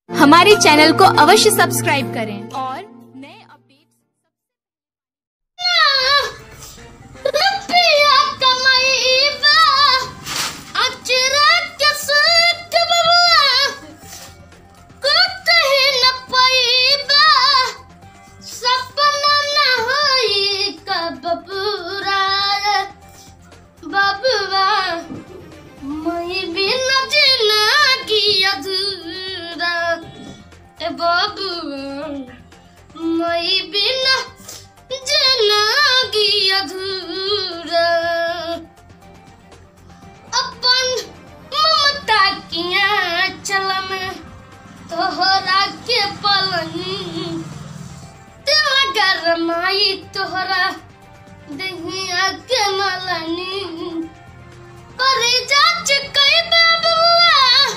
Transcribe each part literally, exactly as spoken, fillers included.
हमारे चैनल को अवश्य सब्सक्राइब करें और नए अपडेट बाबू मैं बिना जिंदगी अधूरा अपन ममता किया चल में तोहरा के पलनी तेरा गरमाई तोहरा दहिया के मलनी पर जाच कई बाबुआ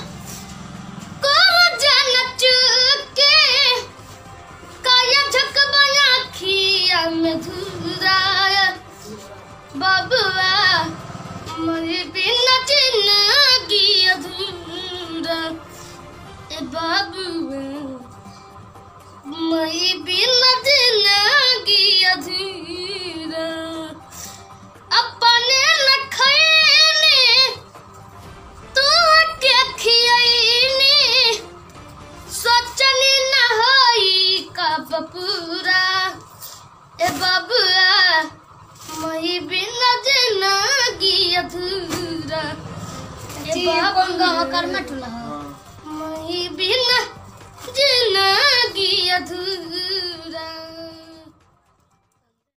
बाबुआ मैं बिना जिंदगी अधूरा बाबुआ मैं बिना जिंदगी अधूरा अपने न खैने तू के खियाईने सोचनी न होई कब पूरा ए बाबुआ मैं बिना जिंदगी अधूरा मैं बिना जिंदगी अधूरा।